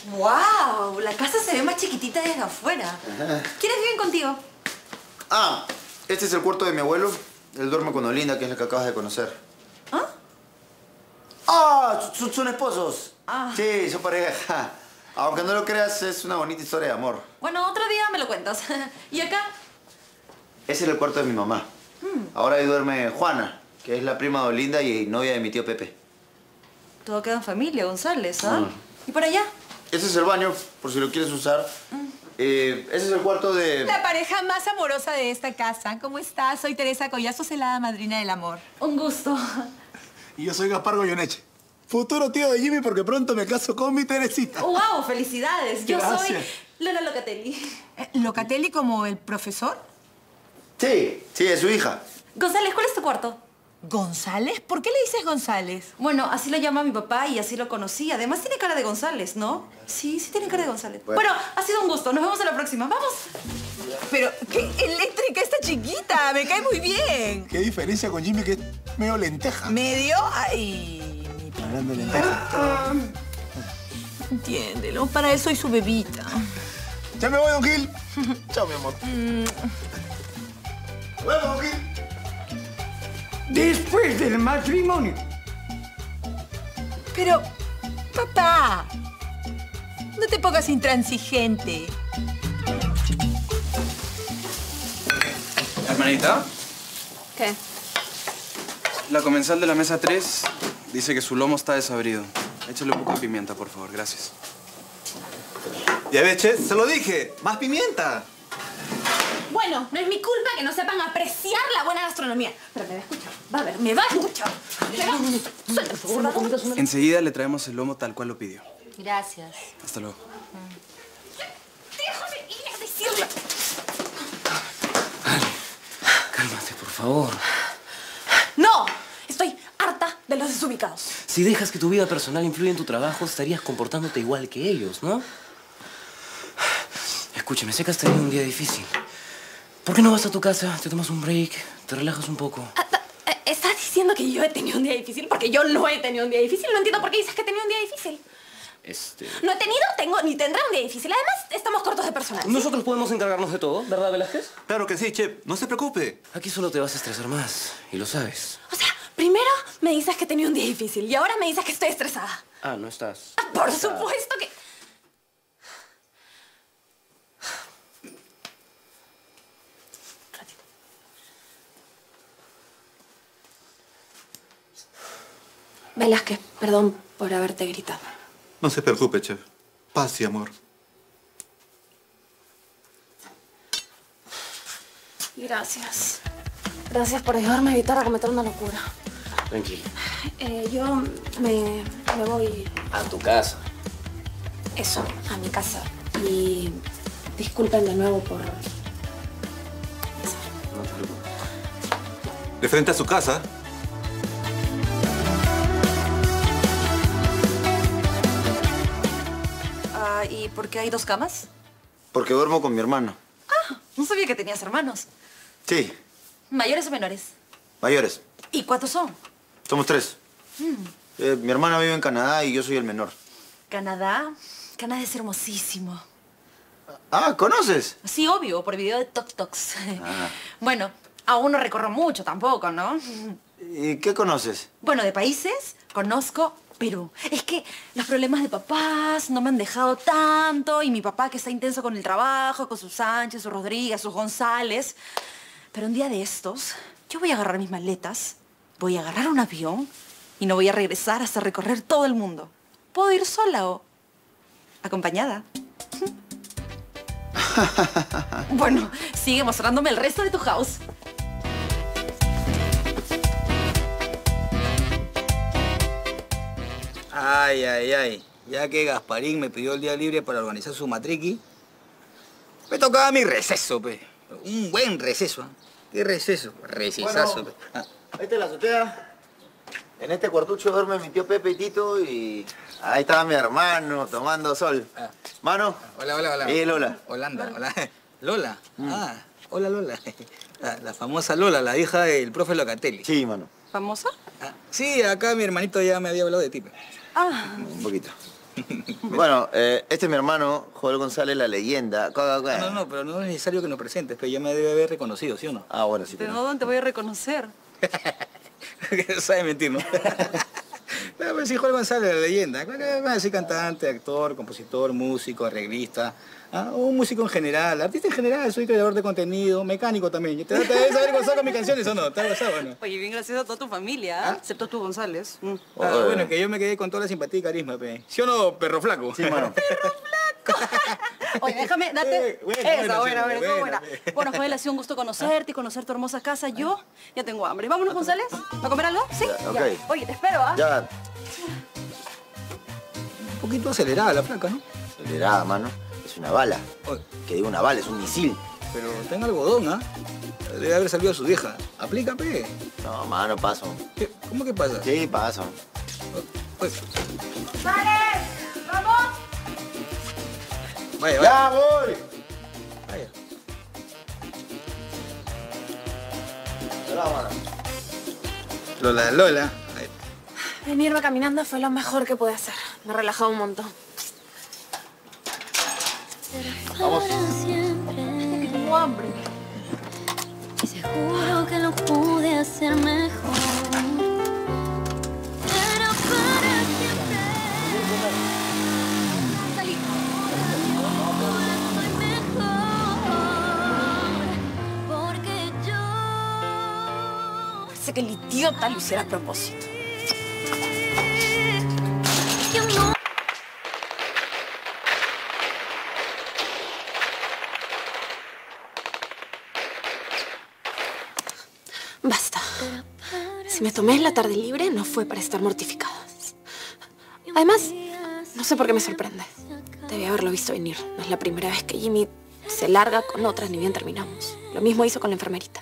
¡Wow! La casa se ve más chiquitita desde afuera. Ajá. ¿Quiénes viven contigo? Ah, este es el cuarto de mi abuelo. Él duerme con Olinda, que es la que acabas de conocer. ¿Ah? ¡Ah! Son esposos. Ah. Sí, son pareja. Aunque no lo creas, es una bonita historia de amor. Bueno, otro día me lo cuentas. ¿Y acá? Ese es el cuarto de mi mamá. Ahora ahí duerme Juana, que es la prima de Olinda y novia de mi tío Pepe. Todo queda en familia, González, ¿ah? ¿Y por allá? Ese es el baño, por si lo quieres usar. Ese es el cuarto de... La pareja más amorosa de esta casa. ¿Cómo estás? Soy Teresa Collazo, celada madrina del amor. Un gusto. Y yo soy Gaspar Goyoneche. Futuro tío de Jimmy porque pronto me caso con mi Teresita. ¡Wow! ¡Felicidades! Yo soy Gracias. Lola Locatelli. ¿Locatelli como el profesor? Sí, es su hija. González, ¿cuál es tu cuarto? ¿González? ¿Por qué le dices González? Bueno, así lo llama mi papá y así lo conocí. Además tiene cara de González, ¿no? Sí tiene cara de González. Bueno, ha sido un gusto. Nos vemos en la próxima. ¡Vamos! Pero, ¿qué eléctrica esta chiquita? Me cae muy bien. Qué diferencia con Jimmy, que es medio lenteja. ¿Medio? Ay, Hablando de lenteja. entiéndelo. Para él soy su bebita. Ya me voy, don Gil. Chao, mi amor. Bueno, don Gil. Después del matrimonio. Pero, papá, no te pongas intransigente. Hermanita, ¿Qué? la comensal de la mesa 3 dice que su lomo está desabrido. Échale un poco de pimienta, por favor. Gracias. Ya ves, che, se lo dije. Más pimienta. Bueno, no es mi culpa que no sepan apreciar la buena gastronomía. Pero me va a escuchar. Va a ver, me va a escuchar. Suelta, por favor, no cometas una... Enseguida le traemos el lomo tal cual lo pidió. Gracias. Hasta luego. Déjame ir a decirle. Cálmate, por favor. ¡No! Estoy harta de los desubicados. Si dejas que tu vida personal influya en tu trabajo, estarías comportándote igual que ellos, ¿no? Escúchame, sé que has tenido un día difícil. ¿Por qué no vas a tu casa, te tomas un break, te relajas un poco? ¿Estás diciendo que yo he tenido un día difícil? Porque yo no he tenido un día difícil. No entiendo por qué dices que he tenido un día difícil. No he tenido, tengo, ni tendré un día difícil. Además, estamos cortos de personal. ¿Sí? Nosotros podemos encargarnos de todo, ¿verdad, Velázquez? Claro que sí, che. No se preocupe. Aquí solo te vas a estresar más, y lo sabes. O sea, primero me dices que he tenido un día difícil y ahora me dices que estoy estresada. Ah, no estás. Por supuesto que... Velázquez, perdón por haberte gritado. No se preocupe, chef. Paz y amor. Gracias. Gracias por ayudarme a evitar a cometer una locura. Tranquila. Yo me voy... A tu casa. Eso, a mi casa. Y disculpen de nuevo por... No te preocupes. De frente a su casa. ¿Y por qué hay dos camas? Porque duermo con mi hermano. Ah, no sabía que tenías hermanos. Sí, ¿Mayores o menores? mayores. ¿Y cuántos son? Somos 3. Mi hermana vive en Canadá y yo soy el menor. ¿Canadá? Canadá es hermosísimo. Ah, ¿conoces? Sí, obvio, por video de Tok Toks. Bueno, aún no recorro mucho tampoco, ¿no? ¿Y qué conoces? Bueno, de países conozco Perú. Es que los problemas de papás no me han dejado tanto y mi papá que está intenso con el trabajo, con sus Sánchez, sus Rodríguez, sus González. Pero un día de estos, yo voy a agarrar mis maletas, voy a agarrar un avión y no voy a regresar hasta recorrer todo el mundo. Puedo ir sola o acompañada. Bueno, sigue mostrándome el resto de tu house. Ay, ay, ay. Ya que Gasparín me pidió el día libre para organizar su matriqui, me tocaba mi receso, pe. Un buen receso, ¿eh? ¿Qué receso? Recesazo, Bueno, pe. ahí está la azotea. En este cuartucho duerme mi tío Pepe y Tito y ahí estaba mi hermano tomando sol. Mano. Hola, hola, hola. Lola. Holanda, hola. Lola. Ah, hola, Lola. La famosa Lola, la hija del profe Locatelli. Sí, mano. ¿Famosa? Sí, acá mi hermanito ya me había hablado de ti, pe. Ah. Un poquito. Bueno, este es mi hermano, Joel González, la leyenda. No, pero no es necesario que nos presentes, pero ya me debe haber reconocido, ¿sí o no? Ah, bueno, sí. ¿De dónde te voy a reconocer? Sabe mentir, ¿no? Pero pues sí, Joel González, la leyenda. Van a decir cantante, actor, compositor, músico, arreglista. O un músico en general, artista en general, soy creador de contenido, mecánico también. ¿Te debes haber gozado con mis canciones o no? ¿Te has gozado o no? Oye, bien gracias a toda tu familia, ¿Ah? excepto tú, González. Bueno, que yo me quedé con toda la simpatía y carisma, pe. ¿Sí o no, perro flaco? Sí, mano. Oye, déjame darte esa, buena. pe. Bueno, Joel, ha sido un gusto conocerte y conocer tu hermosa casa. Yo ya tengo hambre. ¿Vámonos, González? ¿A comer algo? ¿Sí? Ya, ok. Ya. Oye, te espero, ¿ah? Ya, Un poquito acelerada la flaca, ¿no? acelerada, mano. Es una bala. Oye, Que digo una bala, es un misil. pero tenga algodón, ¿ah? Debe haber salido a su vieja. Aplica, pe. No, mano, paso. ¿Qué? ¿Cómo que pasa? Sí, paso. Oye, ¡Vale! ¡Vamos! vaya. ¡Ya voy! Vaya. Hola, mano. Lola. Ahí. Venirme caminando fue lo mejor que pude hacer. Me ha relajado un montón. Vamos. Tengo hambre. Y seguro que lo pude hacer mejor. Era para siempre. Salí. Ahora soy mejor. Porque yo Parece que el idiota lo hiciera a propósito. no. Basta. Si me tomé la tarde libre, no fue para estar mortificada. Además, no sé por qué me sorprende. Debí haberlo visto venir. No es la primera vez que Jimmy se larga con otras ni bien terminamos. Lo mismo hizo con la enfermerita.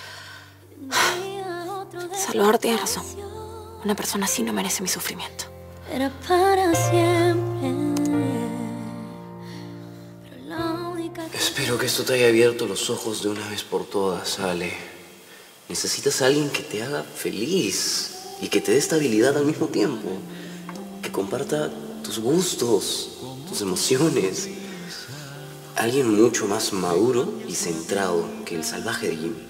Salvador tiene razón. Una persona así no merece mi sufrimiento. Era para siempre. Pero la única que Espero que esto te haya abierto los ojos de una vez por todas, Ale. Necesitas a alguien que te haga feliz y que te dé estabilidad al mismo tiempo. Que comparta tus gustos, tus emociones. Alguien mucho más maduro y centrado que el salvaje de Jimmy.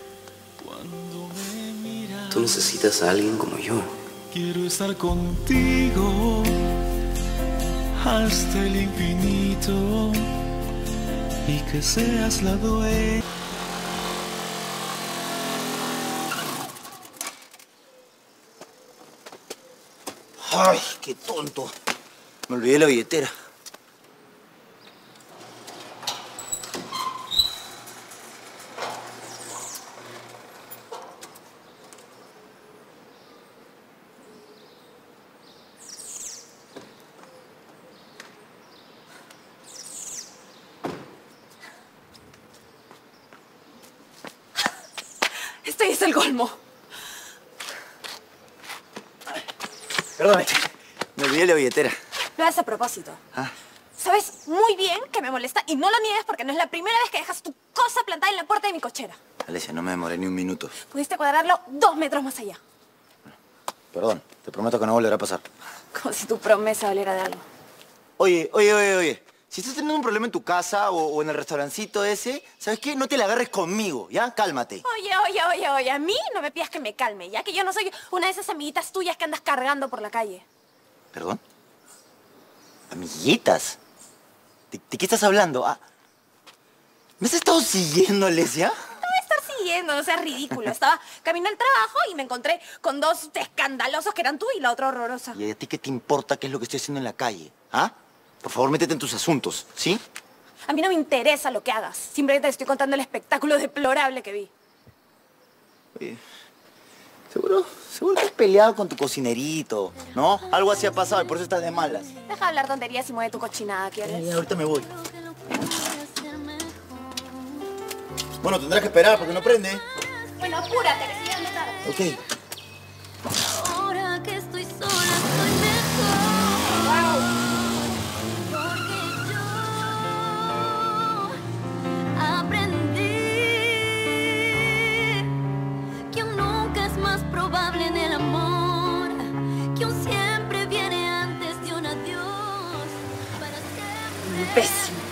Tú necesitas a alguien como yo. Quiero estar contigo hasta el infinito y que seas la dueña. Ay, qué tonto. Me olvidé la billetera. Este es el colmo. Perdóname, me olvidé la billetera. Lo haces a propósito. Ah. Sabes muy bien que me molesta y no lo niegues porque no es la primera vez que dejas tu cosa plantada en la puerta de mi cochera. Alesia, no me demoré ni un minuto. Pudiste cuadrarlo 2 metros más allá. Perdón, te prometo que no volverá a pasar. Como si tu promesa valiera de algo. Oye. Si estás teniendo un problema en tu casa o en el restaurancito ese, ¿sabes qué? No te la agarres conmigo, ¿ya? Cálmate. Oye, a mí no me pidas que me calme, ya que yo no soy una de esas amiguitas tuyas que andas cargando por la calle. ¿Perdón? ¿Amiguitas? ¿De qué estás hablando? Ah, ¿me has estado siguiendo, Alesia? No me estar siguiendo, no seas ridículo. Estaba camino al trabajo y me encontré con 2 escandalosos que eran tú y la otra horrorosa. ¿Y a ti qué te importa qué es lo que estoy haciendo en la calle? ¿Ah? Por favor, métete en tus asuntos, ¿sí? A mí no me interesa lo que hagas. Simplemente te estoy contando el espectáculo deplorable que vi. Oye, seguro que has peleado con tu cocinerito, ¿no? Algo así ha pasado y por eso estás de malas. Deja de hablar tonterías y mueve tu cochinada, ¿quieres? Ahorita me voy. Bueno, tendrás que esperar porque no prende. Bueno, apúrate, que sigas más tarde. Ok. ahora que estoy sola estoy mejor. Porque yo aprendí que un nunca es más probable en el amor, que un siempre viene antes de un adiós. pésimo.